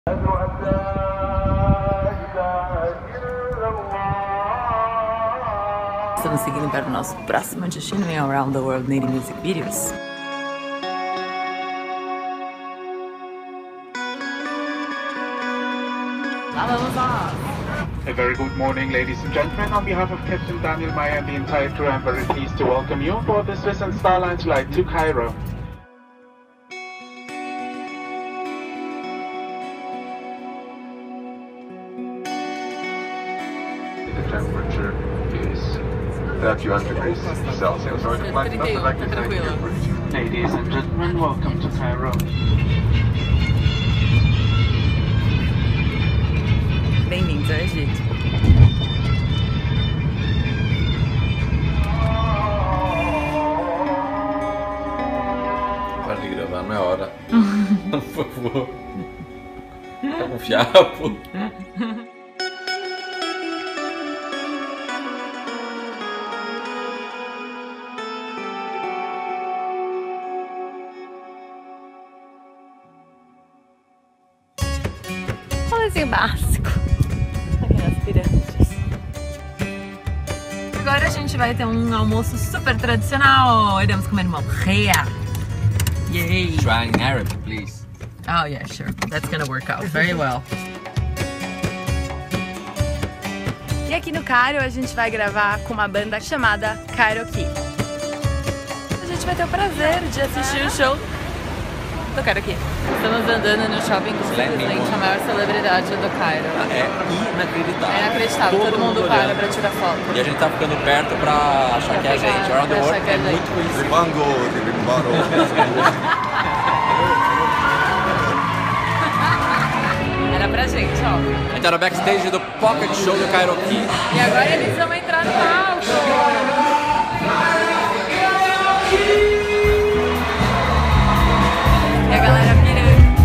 Estamos seguindo para o nosso próximo destino em Around the World Native Music Videos. Lá vamos nós! A very good morning, ladies and gentlemen. On behalf of Captain Daniel Meyer and the entire crew, I'm very pleased to welcome you aboard the Swiss and Starlines flight to Cairo. The temperature is 31 degrees Celsius. So it's like nothing like this. Ladies and gentlemen, welcome to Cairo. Bem-vindos ao Egito. Para de gravar, não é hora. Por favor. Tá com fiapo. Rolezinho básico aqui nas pirâmides. Agora a gente vai ter um almoço super tradicional. Iremos comer uma morreia. Yay! Try in Arabic, please. Oh yeah, sure. That's gonna work out very well. E aqui no Cairo a gente vai gravar com uma banda chamada Kairoki. A gente vai ter o prazer de assistir o show do Kairoki. Estamos andando no shopping com simplesmente a maior celebridade do Cairo. É inacreditável. É inacreditável, todo mundo para pra tirar foto. E a gente tá ficando perto pra achar que é a gente. Around the World é muito conhecido. Era pra gente, ó. A gente tá no backstage do Pocket Show do Kairoki. E agora eles vão entrar no palco. E a galera pirando.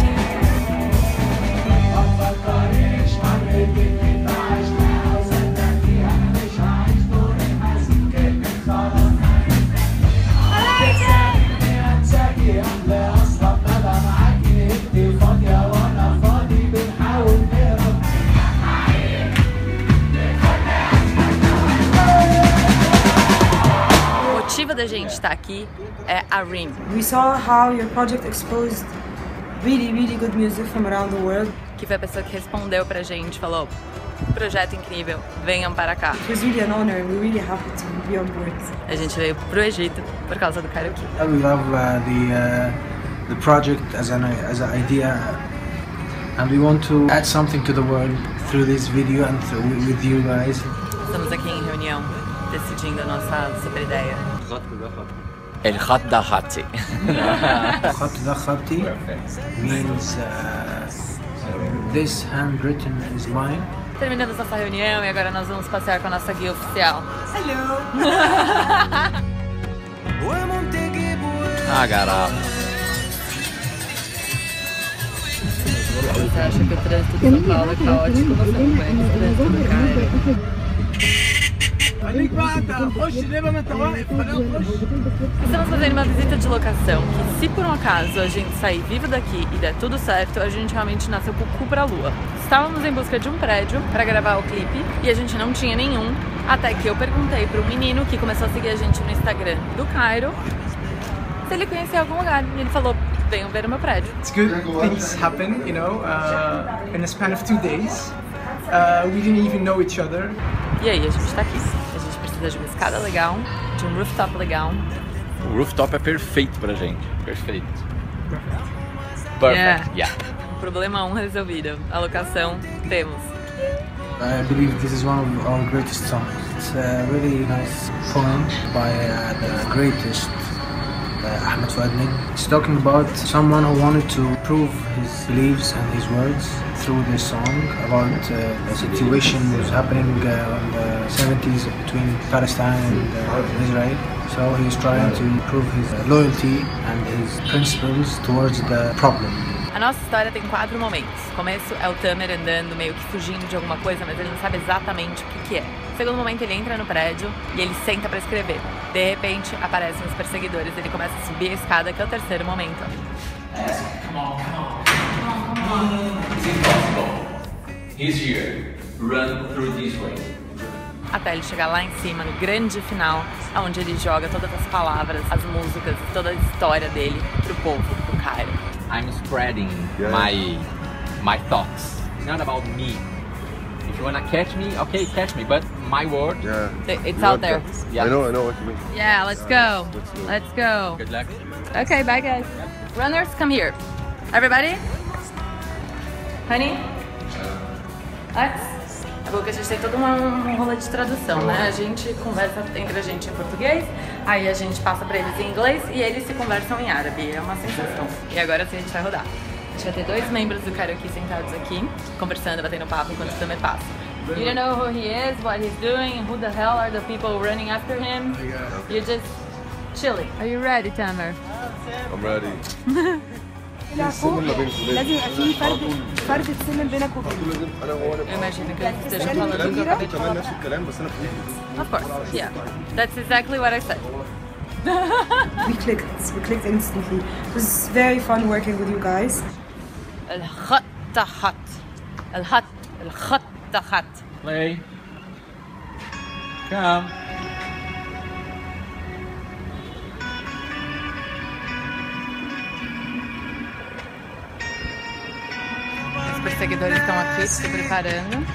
O motivo da gente estar aqui é a RIM. We saw how your project exposed really good music from around the world. Que foi a pessoa que respondeu pra gente, falou: projeto incrível, venham para cá. It was really an honor. We're really happy to be on board. A gente veio pro Egito por causa do Kairoki. We love the project as an idea, and we want to add something to the world through this video and with you guys. Estamos aqui em reunião, decidindo a nossa super ideia. El Khat da Hati. Khat da Hati means this handwritten is mine. Terminamos nossa reunião e agora nós vamos passear com a nossa guia oficial. Hello. Ah, garapa. Você acha que o trânsito de São Paulo é caótico? Você não conhece o trânsito do Cairo. Estamos fazendo uma visita de locação que, se por um acaso a gente sair vivo daqui e der tudo certo, a gente realmente nasceu com o cu pra lua. Estávamos em busca de um prédio para gravar o clipe e a gente não tinha nenhum, até que eu perguntei para um menino que começou a seguir a gente no Instagram do Cairo se ele conhecia algum lugar. E ele falou: venham ver o meu prédio. It's good things happen, you know, in a span of 2 days. We didn't even know each other. E aí, a gente tá aqui. A gente precisa de uma escada legal, de um rooftop legal. O rooftop é perfeito pra gente. Perfeito. Perfect. Yeah. Problema 1 resolvido. A locação, temos. I believe this is one of our greatest songs. It's a really nice poem by the greatest Ahmed Fuad Nagm. It's talking about someone who wanted to prove his beliefs and his words through this song about a situation that was happening in the 70s between Palestine and Israel. So he's trying to prove his loyalty and his principles towards the problem. A nossa história tem 4 momentos. O começo é o Tamer andando, meio que fugindo de alguma coisa, mas ele não sabe exatamente o que é. No segundo momento, ele entra no prédio e ele senta pra escrever. De repente, aparecem os perseguidores, ele começa a subir a escada, que é o terceiro momento. It's impossible. He's here. Run through this way. Até ele chegar lá em cima, no grande final, onde ele joga todas as palavras, as músicas, toda a história dele pro povo, pro Cairo. I'm spreading my thoughts. It's not about me. If you wanna catch me, okay, catch me. But my word, It's out there. yeah. I know what you mean. Yeah, let's go. Let's go. Good luck. Okay, bye guys. Runners, come here. Everybody? Honey? Let's. É bom que a gente tem todo um rolê de tradução, né? A gente conversa entre a gente em português, aí a gente passa pra eles em inglês e eles se conversam em árabe. É uma sensação. E agora sim a gente vai rodar. A gente vai ter 2 membros do karaokê sentados aqui, conversando, batendo papo enquanto o Tamer passa. You don't know who he is, what he's doing, who the hell are the people running after him. You're just chilling. Are you ready, Tamer? I'm ready. لازم يبقى في فرد سلم بينك وبينه. Eu imagino que eles estejam falando o que eu acabei de falar. Of course, yeah. That's exactly what I said. We clicked instantly. It was very fun working with you guys. الخط Play. Come. Os perseguidores estão aqui se preparando.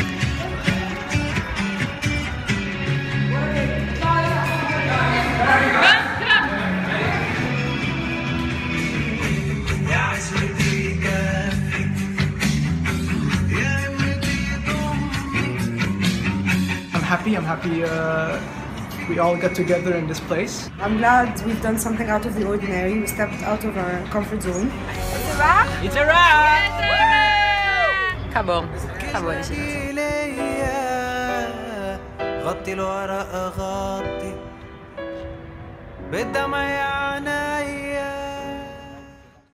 I'm happy we all got together in this place. I'm glad we've done something out of the ordinary. We stepped out of our comfort zone. It's a wrap! Acabou. Acabou, gente. غطي الورق غطي بالدمع يا عيني